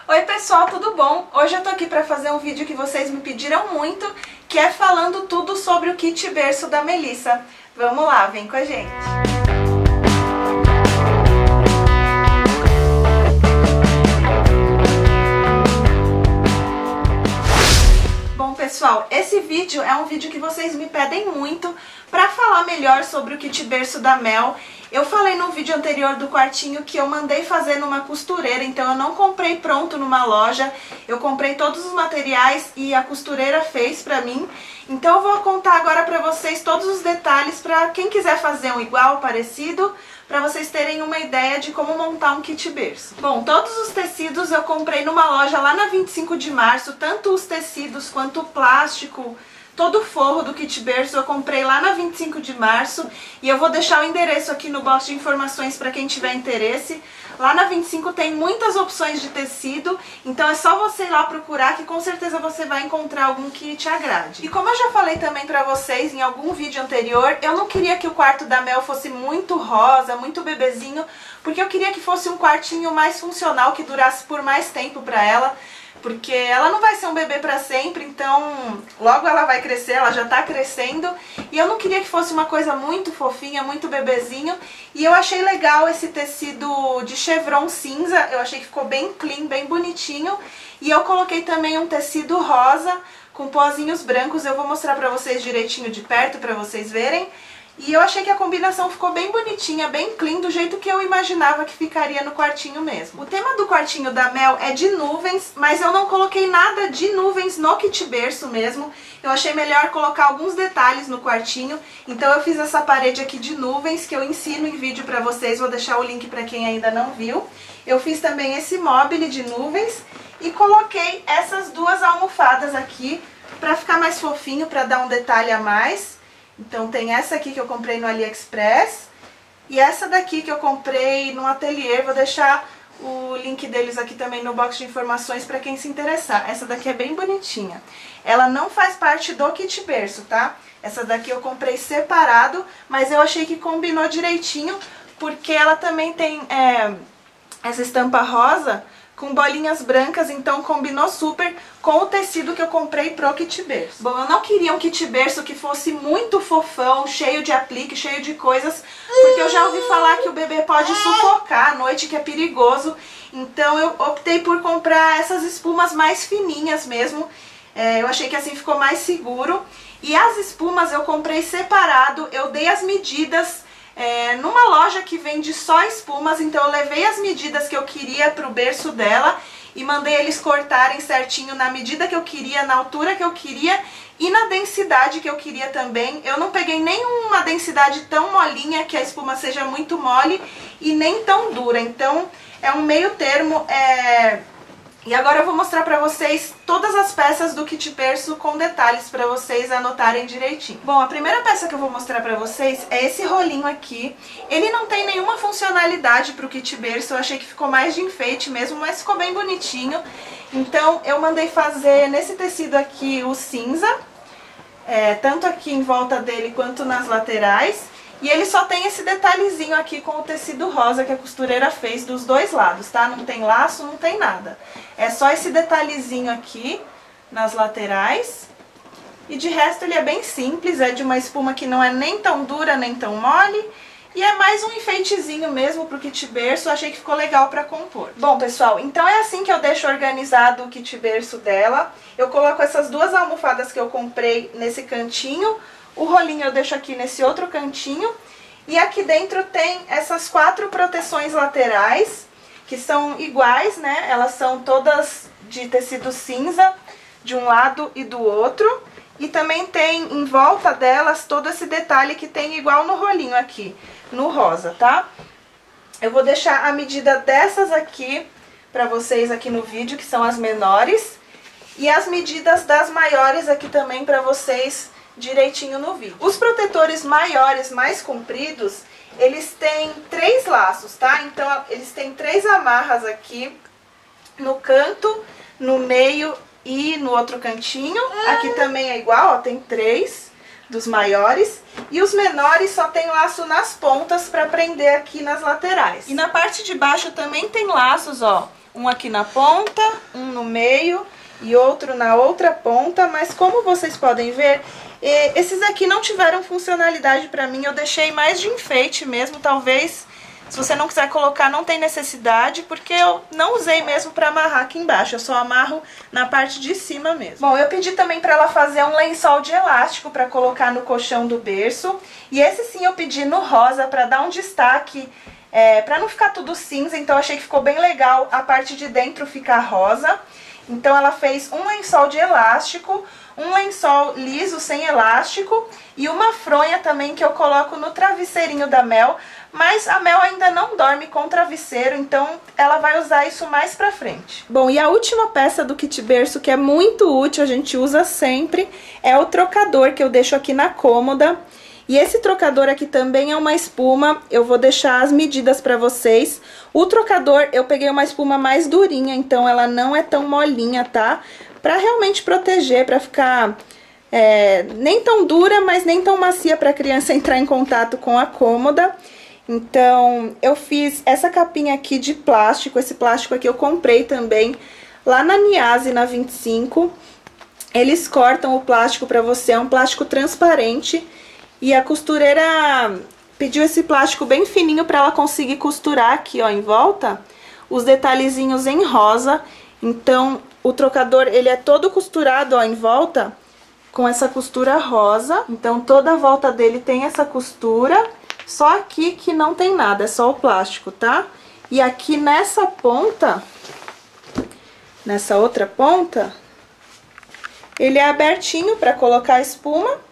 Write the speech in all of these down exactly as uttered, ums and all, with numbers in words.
Oi pessoal, tudo bom? Hoje eu tô aqui pra fazer um vídeo que vocês me pediram muito, que é falando tudo sobre o kit berço da Melissa. Vamos lá, vem com a gente! Bom pessoal, esse vídeo é um vídeo que vocês me pedem muito pra falar melhor sobre o kit berço da Mel. Eu falei no vídeo anterior do quartinho que eu mandei fazer numa costureira, então eu não comprei pronto numa loja. Eu comprei todos os materiais e a costureira fez pra mim. Então eu vou contar agora pra vocês todos os detalhes pra quem quiser fazer um igual, parecido, pra vocês terem uma ideia de como montar um kit berço. Bom, todos os tecidos eu comprei numa loja lá na vinte e cinco de março, tanto os tecidos quanto o plástico. Todo o forro do kit berço eu comprei lá na vinte e cinco de março e eu vou deixar o endereço aqui no box de informações para quem tiver interesse. Lá na vinte e cinco tem muitas opções de tecido, então é só você ir lá procurar que com certeza você vai encontrar algum que te agrade. E como eu já falei também para vocês em algum vídeo anterior, eu não queria que o quarto da Mel fosse muito rosa, muito bebezinho, porque eu queria que fosse um quartinho mais funcional, que durasse por mais tempo para ela. Porque ela não vai ser um bebê pra sempre, então logo ela vai crescer, ela já tá crescendo. E eu não queria que fosse uma coisa muito fofinha, muito bebezinho. E eu achei legal esse tecido de chevron cinza, eu achei que ficou bem clean, bem bonitinho. E eu coloquei também um tecido rosa com pozinhos brancos, eu vou mostrar pra vocês direitinho de perto pra vocês verem. E eu achei que a combinação ficou bem bonitinha, bem clean, do jeito que eu imaginava que ficaria no quartinho mesmo. O tema do quartinho da Mel é de nuvens, mas eu não coloquei nada de nuvens no kit berço mesmo. Eu achei melhor colocar alguns detalhes no quartinho, então eu fiz essa parede aqui de nuvens, que eu ensino em vídeo pra vocês, vou deixar o link pra quem ainda não viu. Eu fiz também esse mobile de nuvens e coloquei essas duas almofadas aqui pra ficar mais fofinho, pra dar um detalhe a mais. Então tem essa aqui que eu comprei no AliExpress e essa daqui que eu comprei no ateliê. Vou deixar o link deles aqui também no box de informações para quem se interessar. Essa daqui é bem bonitinha. Ela não faz parte do kit berço, tá? Essa daqui eu comprei separado, mas eu achei que combinou direitinho porque ela também tem é, essa estampa rosa com bolinhas brancas, então combinou super com o tecido que eu comprei pro kit berço. Bom, eu não queria um kit berço que fosse muito fofão, cheio de aplique, cheio de coisas, porque eu já ouvi falar que o bebê pode sufocar à noite, que é perigoso. Então eu optei por comprar essas espumas mais fininhas mesmo. É, eu achei que assim ficou mais seguro. E as espumas eu comprei separado, eu dei as medidas É, numa loja que vende só espumas, então eu levei as medidas que eu queria pro berço dela e mandei eles cortarem certinho na medida que eu queria, na altura que eu queria e na densidade que eu queria também. Eu não peguei nenhuma densidade tão molinha que a espuma seja muito mole e nem tão dura, então é um meio termo. é... E agora eu vou mostrar pra vocês todas as peças do kit berço com detalhes pra vocês anotarem direitinho. Bom, a primeira peça que eu vou mostrar pra vocês é esse rolinho aqui. Ele não tem nenhuma funcionalidade pro kit berço, eu achei que ficou mais de enfeite mesmo, mas ficou bem bonitinho. Então eu mandei fazer nesse tecido aqui o cinza, é, tanto aqui em volta dele quanto nas laterais. E ele só tem esse detalhezinho aqui com o tecido rosa que a costureira fez dos dois lados, tá? Não tem laço, não tem nada. É só esse detalhezinho aqui nas laterais. E de resto ele é bem simples, é de uma espuma que não é nem tão dura, nem tão mole. E é mais um enfeitezinho mesmo pro kit berço, achei que ficou legal pra compor. Bom, pessoal, então é assim que eu deixo organizado o kit berço dela. Eu coloco essas duas almofadas que eu comprei nesse cantinho. O rolinho eu deixo aqui nesse outro cantinho. E aqui dentro tem essas quatro proteções laterais, que são iguais, né? Elas são todas de tecido cinza, de um lado e do outro. E também tem em volta delas todo esse detalhe que tem igual no rolinho aqui, no rosa, tá? Eu vou deixar a medida dessas aqui pra vocês aqui no vídeo, que são as menores. E as medidas das maiores aqui também pra vocês direitinho no vídeo. Os protetores maiores, mais compridos, eles têm três laços, tá? Então eles têm três amarras aqui no canto, no meio e no outro cantinho. Aqui também é igual, ó, tem três dos maiores. E os menores só tem laço nas pontas para prender aqui nas laterais. E na parte de baixo também tem laços, ó. Um aqui na ponta, um no meio e outro na outra ponta, mas como vocês podem ver, esses aqui não tiveram funcionalidade pra mim, eu deixei mais de enfeite mesmo, talvez, se você não quiser colocar, não tem necessidade, porque eu não usei mesmo pra amarrar aqui embaixo, eu só amarro na parte de cima mesmo. Bom, eu pedi também pra ela fazer um lençol de elástico pra colocar no colchão do berço, e esse sim eu pedi no rosa pra dar um destaque, é, pra não ficar tudo cinza, então eu achei que ficou bem legal a parte de dentro ficar rosa. Então ela fez um lençol de elástico, um lençol liso sem elástico e uma fronha também que eu coloco no travesseirinho da Mel, mas a Mel ainda não dorme com travesseiro, então ela vai usar isso mais pra frente. Bom, e a última peça do kit berço que é muito útil, a gente usa sempre, é o trocador que eu deixo aqui na cômoda. E esse trocador aqui também é uma espuma, eu vou deixar as medidas pra vocês. O trocador eu peguei uma espuma mais durinha, então ela não é tão molinha, tá? Pra realmente proteger, pra ficar é, nem tão dura, mas nem tão macia pra criança entrar em contato com a cômoda. Então eu fiz essa capinha aqui de plástico, esse plástico aqui eu comprei também lá na Niase, na vinte e cinco. Eles cortam o plástico pra você, é um plástico transparente. E a costureira pediu esse plástico bem fininho para ela conseguir costurar aqui, ó, em volta, os detalhezinhos em rosa. Então, o trocador, ele é todo costurado, ó, em volta, com essa costura rosa. Então, toda a volta dele tem essa costura, só aqui que não tem nada, é só o plástico, tá? E aqui nessa ponta, nessa outra ponta, ele é abertinho para colocar a espuma.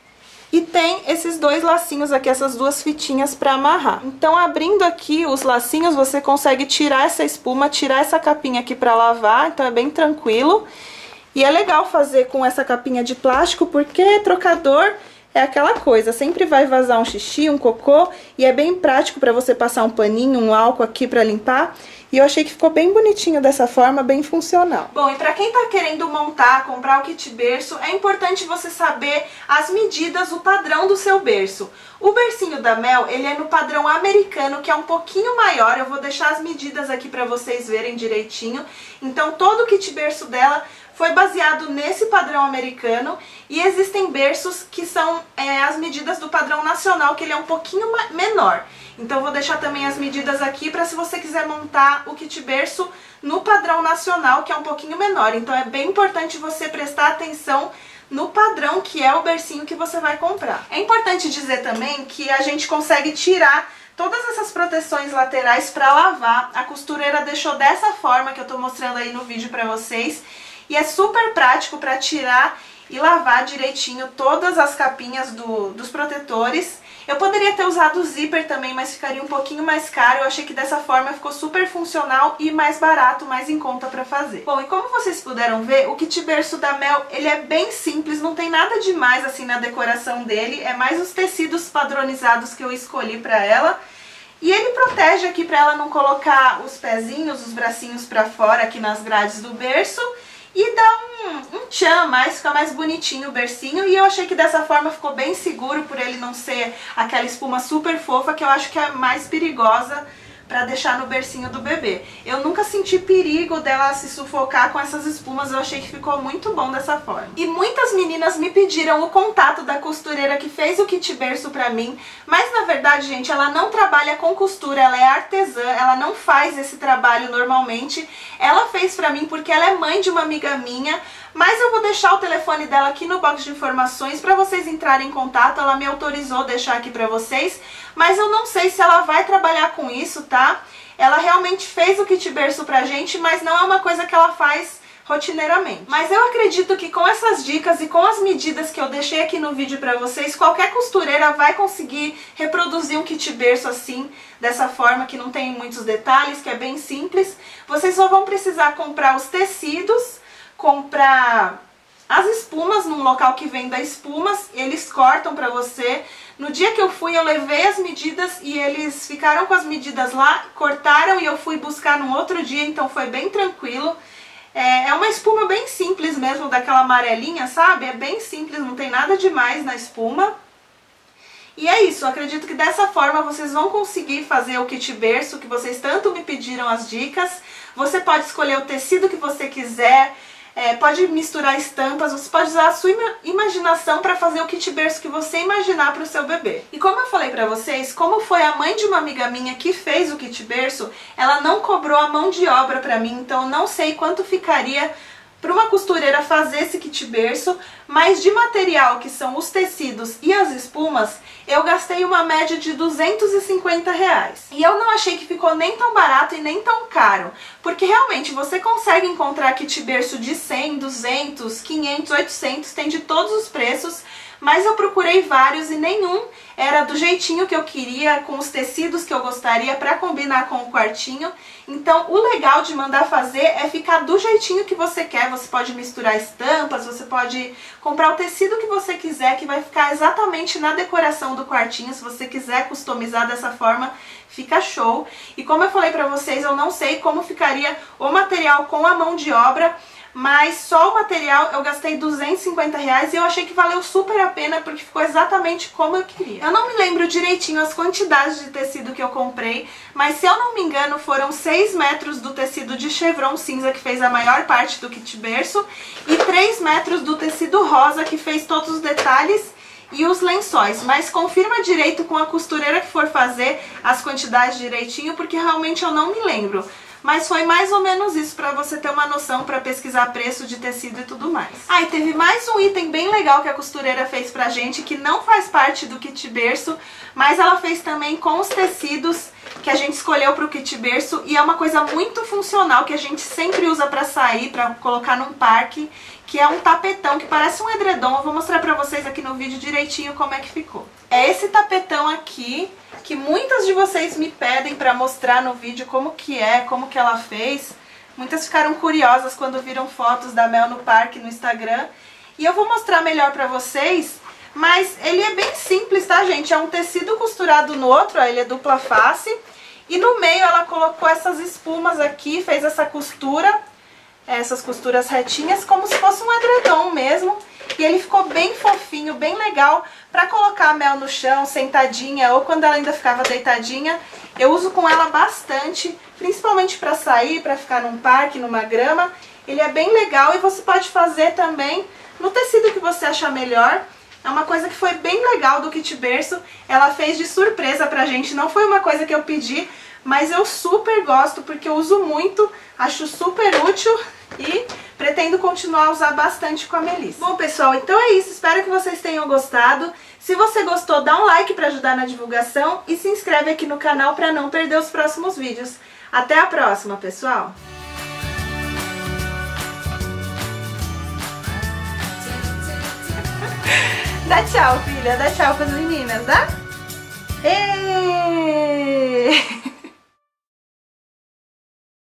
E tem esses dois lacinhos aqui, essas duas fitinhas pra amarrar. Então, abrindo aqui os lacinhos, você consegue tirar essa espuma, tirar essa capinha aqui pra lavar, então é bem tranquilo. E é legal fazer com essa capinha de plástico, porque trocador é aquela coisa, sempre vai vazar um xixi, um cocô, e é bem prático pra você passar um paninho, um álcool aqui pra limpar. E eu achei que ficou bem bonitinho dessa forma, bem funcional. Bom, e pra quem tá querendo montar, comprar o kit berço, é importante você saber as medidas, o padrão do seu berço. O bercinho da Mel, ele é no padrão americano, que é um pouquinho maior. Eu vou deixar as medidas aqui pra vocês verem direitinho. Então, todo o kit berço dela foi baseado nesse padrão americano. E existem berços que são é, as medidas do padrão nacional, que ele é um pouquinho menor. Então, eu vou deixar também as medidas aqui para se você quiser montar o kit berço no padrão nacional, que é um pouquinho menor. Então, é bem importante você prestar atenção no padrão que é o bercinho que você vai comprar. É importante dizer também que a gente consegue tirar todas essas proteções laterais para lavar. A costureira deixou dessa forma que eu tô mostrando aí no vídeo para vocês. E é super prático para tirar e lavar direitinho todas as capinhas do, dos protetores. Eu poderia ter usado o zíper também, mas ficaria um pouquinho mais caro. Eu achei que dessa forma ficou super funcional e mais barato, mais em conta pra fazer. Bom, e como vocês puderam ver, o kit berço da Mel, ele é bem simples, não tem nada demais assim na decoração dele. É mais os tecidos padronizados que eu escolhi pra ela. E ele protege aqui pra ela não colocar os pezinhos, os bracinhos pra fora aqui nas grades do berço. E dá um, um tchan a mais, fica mais bonitinho o bercinho. E eu achei que dessa forma ficou bem seguro, por ele não ser aquela espuma super fofa, que eu acho que é mais perigosa pra deixar no bercinho do bebê. Eu nunca senti perigo dela se sufocar com essas espumas, eu achei que ficou muito bom dessa forma. E muitas meninas me pediram o contato da costureira que fez o kit berço pra mim, mas na verdade, gente, ela não trabalha com costura, ela é artesã, ela não faz esse trabalho normalmente. Ela fez pra mim porque ela é mãe de uma amiga minha, mas eu vou deixar o telefone dela aqui no box de informações para vocês entrarem em contato. Ela me autorizou a deixar aqui para vocês, mas eu não sei se ela vai trabalhar com isso, tá? Ela realmente fez o kit berço pra gente, mas não é uma coisa que ela faz rotineiramente. Mas eu acredito que com essas dicas e com as medidas que eu deixei aqui no vídeo pra vocês, qualquer costureira vai conseguir reproduzir um kit berço assim, dessa forma, que não tem muitos detalhes, que é bem simples. Vocês só vão precisar comprar os tecidos, comprar as espumas num local que venda espumas, eles cortam pra você. No dia que eu fui, eu levei as medidas e eles ficaram com as medidas lá, cortaram e eu fui buscar num outro dia, então foi bem tranquilo. É uma espuma bem simples mesmo, daquela amarelinha, sabe? É bem simples, não tem nada demais na espuma. E é isso, eu acredito que dessa forma vocês vão conseguir fazer o kit berço, que vocês tanto me pediram as dicas. Você pode escolher o tecido que você quiser, é, pode misturar estampas, você pode usar a sua imaginação para fazer o kit berço que você imaginar para o seu bebê. E como eu falei para vocês, como foi a mãe de uma amiga minha que fez o kit berço, ela não cobrou a mão de obra para mim, então eu não sei quanto ficaria para uma costureira fazer esse kit berço, mas de material, que são os tecidos e as espumas, eu gastei uma média de duzentos e cinquenta reais. E eu não achei que ficou nem tão barato e nem tão caro, porque realmente você consegue encontrar kit berço de cem, duzentos, quinhentos, oitocentos, tem de todos os preços, mas eu procurei vários e nenhum era do jeitinho que eu queria, com os tecidos que eu gostaria para combinar com o quartinho. Então o legal de mandar fazer é ficar do jeitinho que você quer. Você pode misturar estampas, você pode comprar o tecido que você quiser, que vai ficar exatamente na decoração do quartinho. Se você quiser customizar dessa forma, fica show. E como eu falei pra vocês, eu não sei como ficaria o material com a mão de obra, mas só o material eu gastei duzentos e cinquenta reais e eu achei que valeu super a pena porque ficou exatamente como eu queria. Eu não me lembro direitinho as quantidades de tecido que eu comprei, mas se eu não me engano foram seis metros do tecido de chevron cinza, que fez a maior parte do kit berço, e três metros do tecido rosa, que fez todos os detalhes e os lençóis. Mas confirma direito com a costureira que for fazer as quantidades direitinho, porque realmente eu não me lembro. Mas foi mais ou menos isso, pra você ter uma noção, pra pesquisar preço de tecido e tudo mais. Ah, e teve mais um item bem legal que a costureira fez pra gente, que não faz parte do kit berço, mas ela fez também com os tecidos que a gente escolheu pro kit berço, e é uma coisa muito funcional que a gente sempre usa pra sair, pra colocar num parque, que é um tapetão que parece um edredom. Eu vou mostrar pra vocês aqui no vídeo direitinho como é que ficou. É esse tapetão aqui, que muitas de vocês me pedem pra mostrar no vídeo como que é, como que ela fez. Muitas ficaram curiosas quando viram fotos da Mel no parque no Instagram. E eu vou mostrar melhor pra vocês, mas ele é bem simples, tá, gente? É um tecido costurado no outro, ó, ele é dupla face. E no meio ela colocou essas espumas aqui, fez essa costura, essas costuras retinhas, como se fosse um edredom mesmo. E ele ficou bem fofinho, bem legal pra colocar a Mel no chão, sentadinha, ou quando ela ainda ficava deitadinha. Eu uso com ela bastante, principalmente pra sair, pra ficar num parque, numa grama. Ele é bem legal e você pode fazer também no tecido que você achar melhor. É uma coisa que foi bem legal do kit berço. Ela fez de surpresa pra gente, não foi uma coisa que eu pedi, mas eu super gosto porque eu uso muito, acho super útil e pretendo continuar a usar bastante com a Melissa. Bom, pessoal, então é isso. Espero que vocês tenham gostado. Se você gostou, dá um like para ajudar na divulgação e se inscreve aqui no canal para não perder os próximos vídeos. Até a próxima, pessoal! Dá tchau, filha. Dá tchau para as meninas, dá? Êêêê!